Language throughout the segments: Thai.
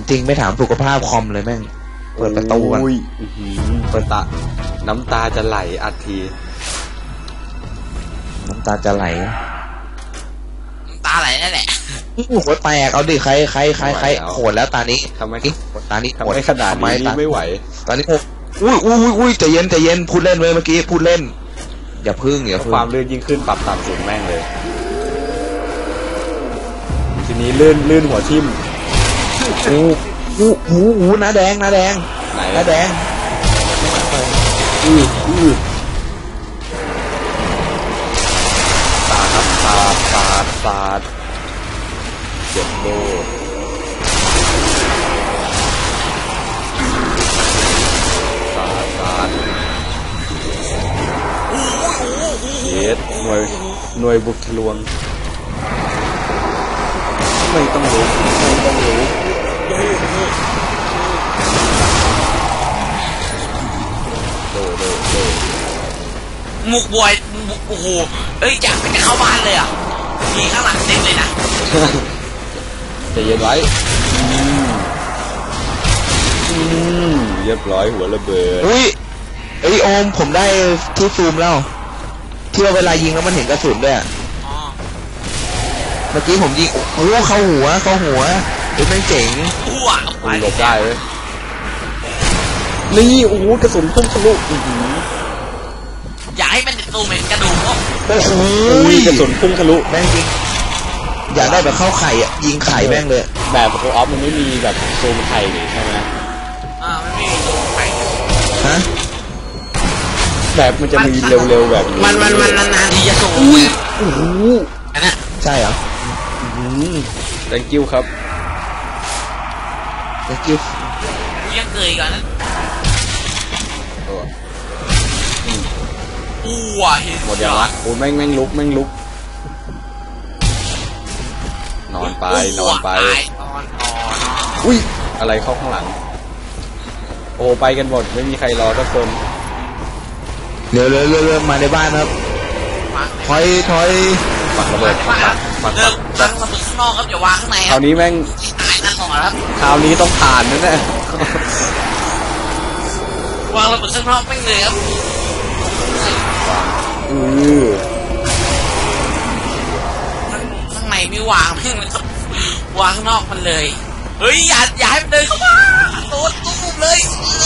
จริงไม่ถามสุขภาพคอมเลยแม่งเปิดประตูกันเปิดน้ำตาจะไหลอัดทีน้ำตาจะไหลน้ำตาไหลนั่นแหละหัวแตกเอาดิใครโหดแล้วตานี้ทำไมตานี้ทำไมขนาดนี้ไม่ไหวตานี้อุ้ยใจเย็นพูดเล่นเว้ยเมื่อกี้พูดเล่นอย่าพึ่งความลื่นยิ่งขึ้นปรับต่ำสุดแม่งเลยทีนี้ลื่นหัวทิ่มน้าแดงไหนน้าแดงสาดเจ็บโบสาดเย็ดหน่วยบุกทะลวงไม่ต้องรู้โดมุกบวยโอ้โหเอ้ยอยากจะเข้าบ้านเลยอ่ะมีข้างหลังเต็มเลยนะใจเย็นไว้เรียบร้อยหัวระเบิดอุ้ยไอโอมผมได้ที่ซูมแล้วที่เวลายิงแล้วมันเห็นกระสุนด้วยเมื่อกี้ผมยิงโอ้เข้าหัวเป็นแม่งเจ๋งหลบได้เลยนี่โอ้กระสุนพุ่งทะลุอย่าให้มันตูเหม็นกระดูกโอ้โหกระสุนพุ่งทะลุแม่งจริงอยากได้แบบเข้าไข่อ่ะยิงไข่แม่งเลยแบบโคออฟมันไม่มีแบบซูมไข่ใช่ไหมมันไม่มีซูมไข่ฮะแบบมันจะมีเร็วๆแบบนี้มันนานๆทีจะซูมโอ้โหอันนั้นใช่เหรอ thank you ครับ thank you ยังเกยก่อนนะหมดยังวะโอ้แม่งลุกนอนไปอุ้ยอะไรเข้าข้างหลังโอ้ไปกันหมดไม่มีใครรอทุกคนเร็วมาในบ้านครับถอยปักระเบิดปักระเบิดข้างนอกครับอย่าวางข้างในคราวนี้แม่งตายนั่นหรอครับคราวนี้ต้องผ่านแน่วางระเบิดข้างนอกแม่งเลยครับข้างในไม่วางแม่งเลยครับวางข้างนอกมันเลยเฮ้ยอย่าให้มันเดินเข้ามาโดนตุ้มเลย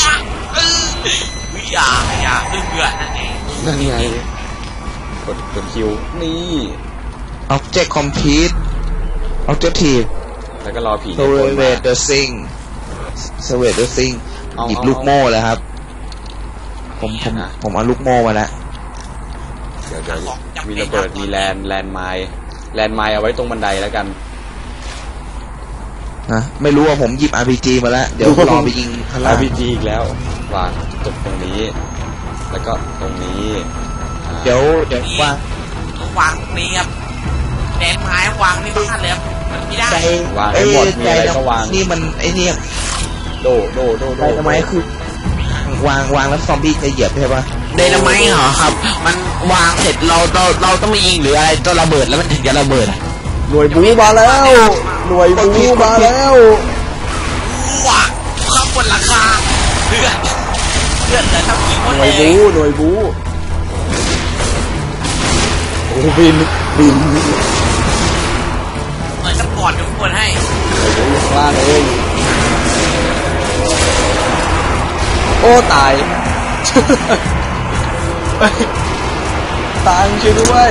อย่าเบื่อนั่นไงกดคิวนี่ object complete objective แล้วก็รอผี survey the thing หยิบลูกโม่เลยครับผมเอาลูกโม่มาแล้วเดี๋ยวมีระเบิดมีแลนด์ไม้เอาไว้ตรงบันไดแล้วกันนะไม่รู้ว่าผมหยิบ RPG มาแล้วเดี๋ยวรอไปยิงข้างล่าง RPG อีกแล้ววางตรงนี้แล้วก็ตรงนี้เดี๋ยววางนี้ครับแดนไม้วางในบ้านเลยครับไม่ได้วางให้หมดมีอะไรก็วางนี่มันไอ้นี่โดทำไมคือวางแล้วซอมบี้จะเหยียบใช่ปะเดนไม้เหรอครับมันวางเสร็จเราต้องไปยิงหรืออะไรต้องระเบิดแล้วมันถึงจะระเบิดหน่วยบูมาแล้วว้าข้างบนราคาเลือดแต่ถ้ายิงหน่วยบูโอ้บินเหมือนจะกอดทุกคนให้ข้างล่างเองโอ้ตายช่วยด้วย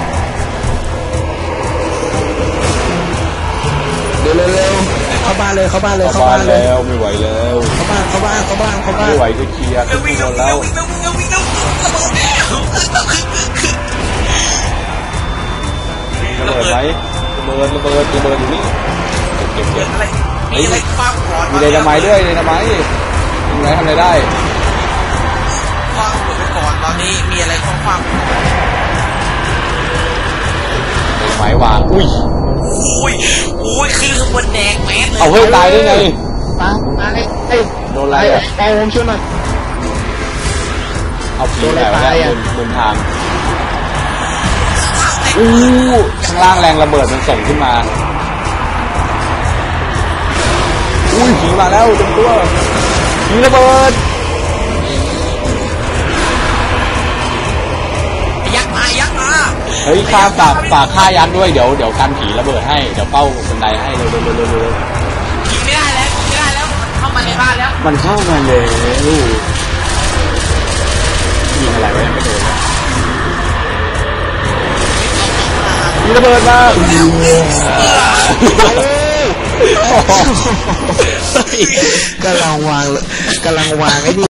เร็วเข้าบ้านเลยแล้วไม่ไหวแล้วเข้าบ้านไม่ไหวจะเคลียร์ทุกคนแล้วระเบิดไหมระเบิดอยู่นี่เก็บมีอะไรคว้างก่อนมีไดนาไมต์ด้วยไดนาไมต์ทำอะไรได้คว้างไปก่อนตอนนี้มีอะไรคว้างไดนาไมต์วางอุ้ยคือขบวนแดงแมสเลยเอาเฮ้ยตายได้ไงมาเลยโดนอะไรอ่ะผมช่วยหน่อยเอาผีแบบนี้บนทางข้างล่างแรงระเบิดมันส่งขึ้นมาอุ้ยผีมาแล้วเต็มตัวผีระเบิดยักษ์มาเฮ้ยข้าฝากฆ่ายันด้วยเดี๋ยวกันผีระเบิดให้เดี๋ยวเป้าบันไดให้เร็วยิงไม่ได้แล้วเข้ามาในบ้านแล้วมันเข้ามาเลยยิงอะไรไว้ยังไม่โดนมีระเบิดมากำลังวางไอ้นี่